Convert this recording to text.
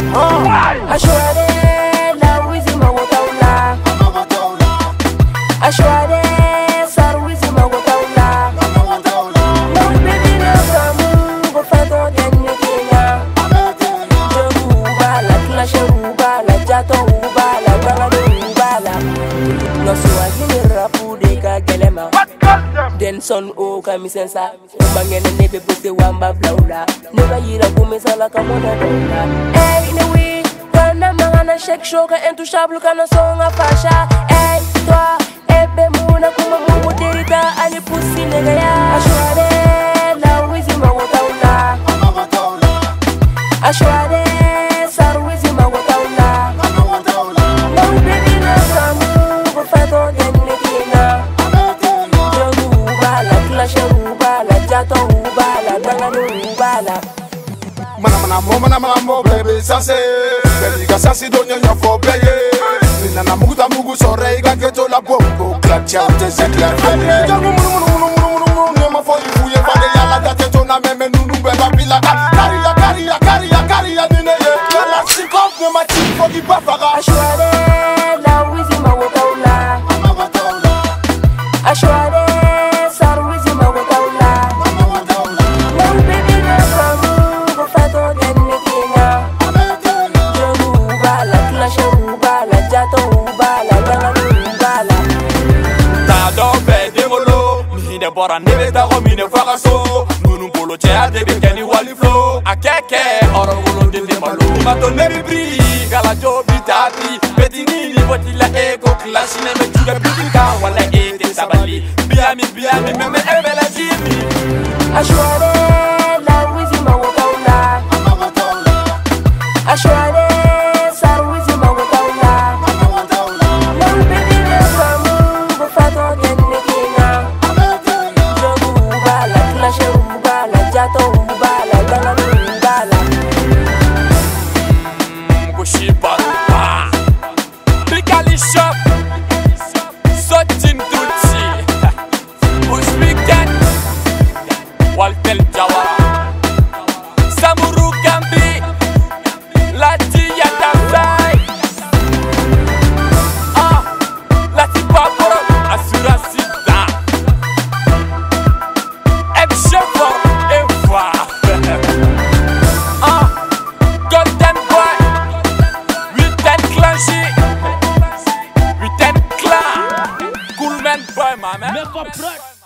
Ashwade la wizi mawataula. Ashwade sar wizi mawataula. No baby no kamu go fato denye kenya. Ubala klashe ubala jato ubala bangado ubala. No suwazini rapu de ka gelema. Den son o kamisensa Mbangene nebe puse wamba flaula Neba yira kumisala kamona dola Ey newi Kana mangana shake shoka Intouchable kana songa fasha Ey toi Ebe muna kuma mungu derita Ali pusi nega ya Ashwade La wizi mawataula Ashwade Sar wizi mawataula No baby no kamu Bufato denne kina Mana mo baby sase baby ga sase do nyonya fo beye nina na muguta mugu sore ga keto la bombo clap cha te se clap jangu munu ma fo yu ye fade yalla ga keto na meme nunu be babila kariya nine ye la sikof ne ma ti fo di bafaga Ashwade la wizi mawataula Ashwade sar wizi mawataula No baby no kamu go fato denne kina Jogu ubala klashe ubala jato ubala bangado ubala Ta do be demolo mine bora nebe ta ko mine fagaso nunu bolo cha de be keni wali flow akeke oro golo de malo mato nebi bri gala jo bitati betini ni botila ego clash ne me tuga bitika wala e te sabali biami meme ebela jimi Ashwade la wizi mawataula Ashwade sar wizi mawataula No baby no kamu go fato denne kina Jogu ubala klashe ubala jato ubala bangado ubala Bushiba Bikali shop Sotin Tucci Usbiken Waltel Jawara Samuru Gambi Lati Yatafai Lati Paporo Assurance Da Ex-chauffeur et voix Golden Boy Weekend Clan Cool Man Boy, my man.